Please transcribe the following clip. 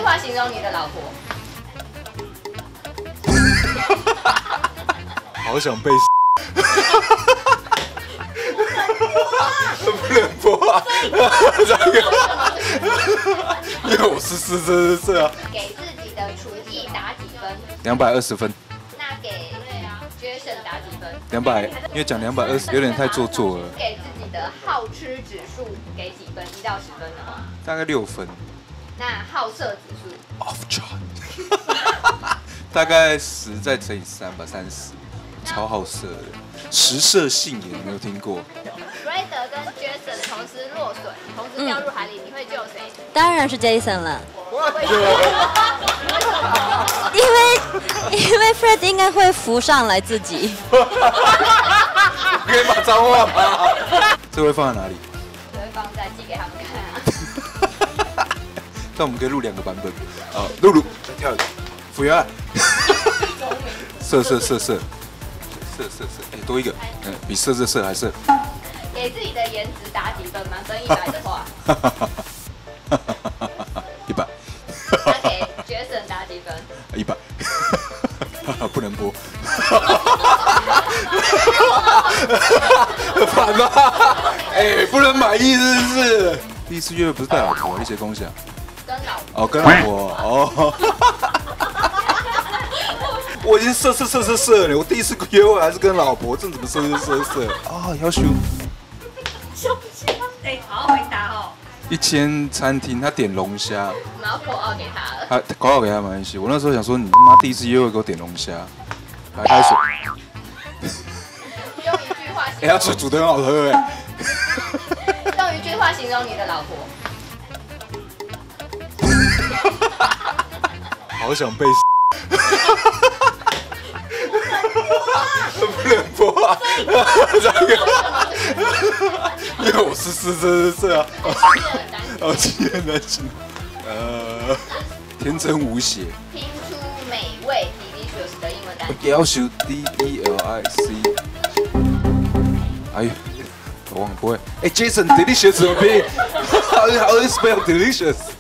话形容你的老婆。 好想被。不能播啊！因为我是啊。 给自己的厨艺打几分 ？220分。 那给Jason 打几分 ？200，因为讲220有点太做作了。 给自己的好吃指数给几分？1到10分的话， 大概6分。 那好色指数 ？Off chart。大概10再乘以3吧，30。超好色的，食色性也没有听过。 瑞德跟 Jason 同时落水，同时掉入海里，你会救谁？ 当然是 Jason 了。因为 Fred 应该会浮上来自己。 可以把脏话吗？这会放在哪里？ 这会放在寄给他们看啊。 但我们可以录2个版本。露露跳一个，服员。色。哎，多一个，比色还色。 给自己的颜值打几分？满分100的话 ，100。 那给 Jason 打几分 ？100。不能播。烦吗？哎，不能满意是不是？第一次约会不是带老婆，一些共享。 跟老婆。 哦，跟老婆哦。我已经色了，我第一次约会还是跟老婆，这怎么色啊？要求。 哎，好好回答哦。 一间餐厅，他点龙虾， 然后口号给他了。 口号给他没关系。我那时候想说，你他妈第一次约会给我点龙虾，白开水。 用一句话形容。 哎，他水煮得很好喝哎。 用一句话形容你的老婆。 好想被。不能播啊！因为我是啊。气焰难行。天真无邪。 拼出美味 delicious 的英文单词。 要求 DELIC。哎呦，我忘了不会。哎 ，Jason delicious 怎么拼？How do you spell delicious？